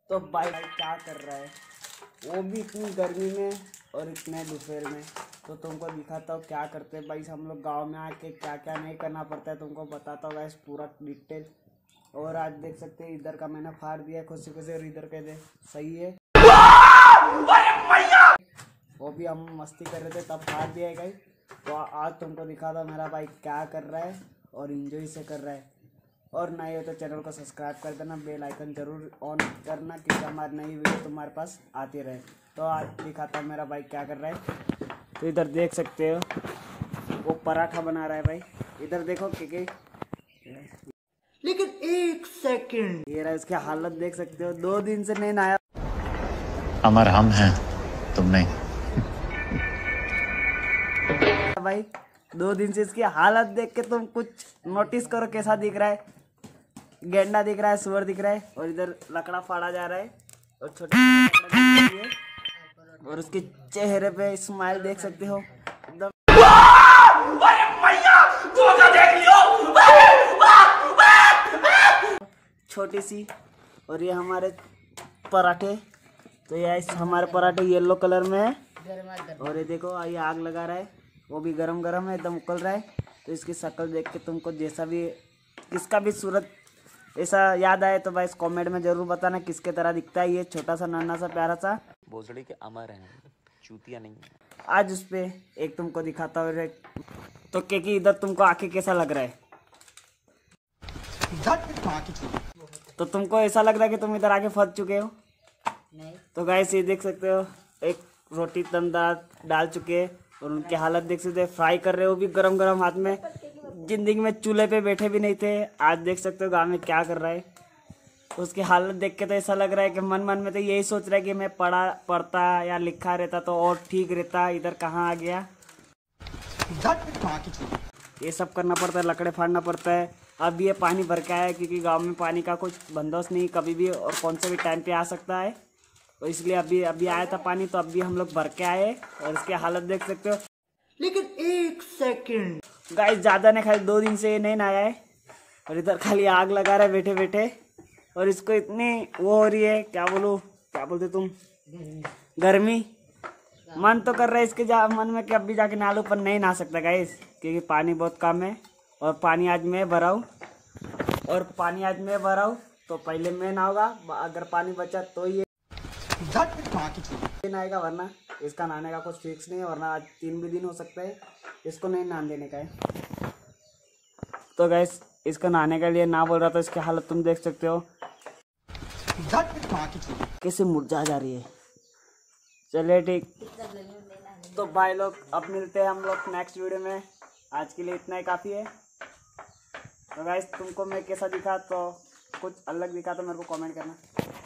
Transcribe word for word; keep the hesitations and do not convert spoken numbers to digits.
तो भाई भाई क्या कर रहा है, वो भी इतनी गर्मी में और इतने दोपहर में। तो तुमको दिखाता हूँ क्या करते हैं भाई हम लोग गांव में आके, क्या क्या नहीं करना पड़ता है तुमको बताता हूँ गाइस पूरा डिटेल। और आज देख सकते हैं इधर का मैंने फाड़ दिया खुशी खुशी, और इधर के दे सही है, वो भी हम मस्ती कर रहे थे तब फाड़ दिया है गाइस। तो आज तुमको दिखाता हूँ मेरा भाई क्या कर रहा है और इंजॉय से कर रहा है। और नए हो तो चैनल को सब्सक्राइब कर देना, बेल आइकन जरूर ऑन करना क्योंकि हमारी नई वीडियो तुम्हारे पास आती रहे। तो आज दिखाता हूँ मेरा भाई क्या कर रहा है। तो इधर देख सकते हो वो पराठा बना रहा है भाई, इधर देखो के लेकिन एक सेकंड, ये रहा इसकी हालत देख सकते हो, दो दिन से नहीं नहाया। अमर हम हैं तुम नहीं भाई दो दिन से इसकी हालत देख के तुम कुछ नोटिस करो कैसा दिख रहा है, गेंडा दिख रहा है, सुअर दिख रहा है। और इधर लकड़ा फाड़ा जा रहा है और छोटे छोटे, और उसके चेहरे पे स्माइल देख सकते हो एकदम छोटी सी। और ये हमारे पराठे, तो ये हमारे पराठे येलो कलर में है। और ये देखो ये आग लगा रहा है, वो भी गरम गरम है एकदम उकल रहा है। तो इसकी शक्ल देख के तुमको जैसा भी किसका भी सूरत ऐसा याद आए तो भाई इस कमेंट में जरूर बताना किसके तरह दिखता है ये छोटा सा नन्हा सा प्यारा सा भोसड़ी के अमर हैं, चूतिया नहीं। आज उस पे एक तुमको दिखाता हूँ। तो क्योंकि इधर तुमको आके कैसा लग रहा है, तो तुमको ऐसा लग रहा है कि तुम इधर आके फंस चुके हो नहीं। तो गाइस ये देख सकते हो एक रोटी तंदार डाल चुके हैं और उनकी हालत देख सकते हो, फ्राई कर रहे हो भी गरम गरम हाथ में। जिंदगी में चूल्हे पे बैठे भी नहीं थे, आज देख सकते हो गाँव में क्या कर रहा है। उसकी हालत देख के तो ऐसा लग रहा है कि मन मन में तो यही सोच रहा है कि मैं पढ़ा पढ़ता या लिखा रहता तो और ठीक रहता, इधर कहाँ आ गया। ये सब करना पड़ता है, लकड़े फाड़ना पड़ता है। अब ये पानी भर के आया क्योंकि गांव में पानी का कुछ बंदोबस्त नहीं, कभी भी और कौन से भी टाइम पे आ सकता है। तो इसलिए अभी अभी आया था पानी, तो अभी हम लोग भर के आए और इसकी हालत देख सकते हो। लेकिन एक सेकंड गाइस ज़्यादा नहीं, खाली दो दिन से ये नहीं नहाया है और इधर खाली आग लगा रहा है बैठे बैठे। और इसको इतनी वो हो रही है, क्या बोलूँ, क्या बोलते तुम, गर्मी। मन तो कर रहा है इसके जा मन में कि अभी जाके नहा लूं, पर नहीं नहा सकता गाइस क्योंकि पानी बहुत कम है। और पानी आज मैं भराऊँ और पानी आज मैं भराऊँ तो पहले मैं नहाऊंगा, अगर पानी बचा तो ये नहाएगा, वरना इसका नहाने का कुछ फिक्स नहीं है, वरना आज तीन भी दिन हो सकता है इसको नहीं नहा देने का है। तो गाइस इसको नहाने के लिए ना बोल रहा था, इसकी हालत तुम देख सकते हो कैसे मुरझा जा रही है। चलिए ठीक, तो भाई लोग अब मिलते हैं हम लोग नेक्स्ट वीडियो में, आज के लिए इतना ही काफ़ी है। तो गाइस तुमको मैं कैसा दिखा, तो कुछ अलग दिखा तो मेरे को कमेंट करना।